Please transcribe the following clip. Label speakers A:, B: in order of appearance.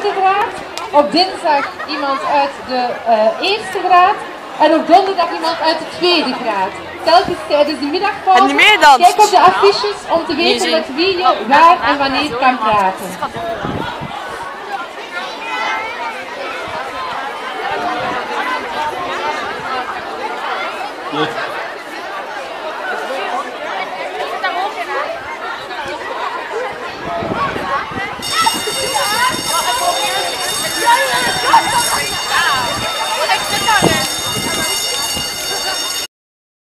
A: derde graad, op dinsdag iemand uit de eerste graad en op donderdag iemand uit de tweede graad. Telkens tijdens de middagpauze, kijk op de affiches om te weten met wie je waar en wanneer kan praten.
B: Ja.